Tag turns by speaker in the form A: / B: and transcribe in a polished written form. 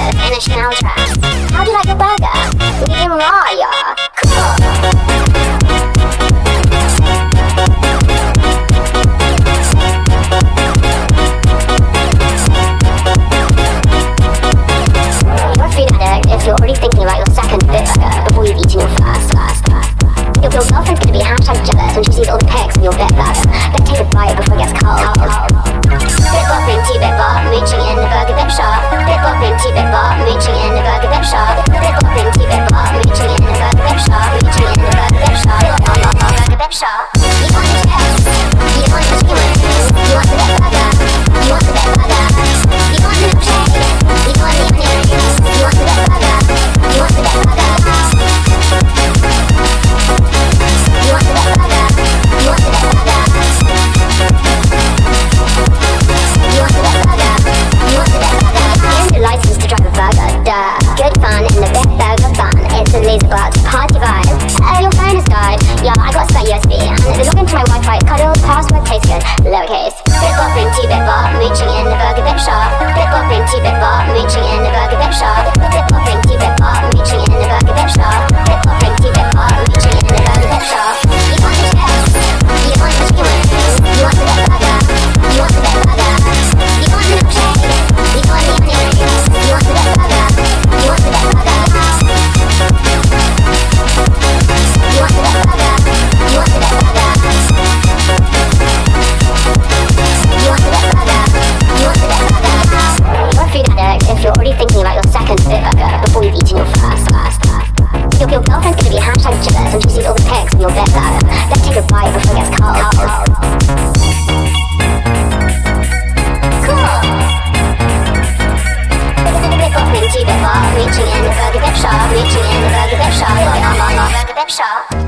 A: burgers in a Chanel dress. How do you like your burger? Medium raw, yeah. Cool. You're a food addict if you're already thinking about your second bit burger before you've eaten your first. Your girlfriend's gonna be hashtag jealous when she sees all the pics of your bit burger. Better take a bite before it gets cold. Bit bop into bit bop, mooching in the burger bip shop. Bit bop into bit bop, mooching in the burger bip shop. Bit bop into bit bop, mooching in the burger bip shop. Mooching in the burger bip shop. Burger bip shop. You want the chips? You want the chicken wings? You want the bit burger? You want the bit burger? You want the milkshake? You want the onion rings? You want the bit burger? You want the bit burger? You want the bit burger? You want the bit burger? You want the bit burger? You want the bit burger? Here's your license to drive a burger, duh. Good fun in the bit burger fun. It's a laser box party vibe. Your phone has died. Yeah, I got a spare USB. And the login to my Wi-Fi cuddle, password tastes good, lowercase. Bit bop into bit bop, mooching in the burger bip shop. Bit bop into bit bop, mooching in the burger bip shop. Bit bop into bit bop, mooching in the burger bip shop. Bit bop into bit bop, mooching in the burger bip shop. You want the chips? You want the chicken wings? You want the bit burger? You want the bit burger? You want the milkshake? You want the onion rings? You want the bit burger? You want the bit burger? You want the bit burger? You want the bit burger? You want the bit burger? You want the bit burger? You're a food addict if you're already thinking about your second bit burger before you've eaten your first. Your girlfriend's gonna be hashtag jealous when she sees all the pics of your bit burger. Better take a bite before it gets cold. Cool. Bit bop into bit bop, reaching in the burger bip shop, reaching in the burger bip shop, burger bip shop.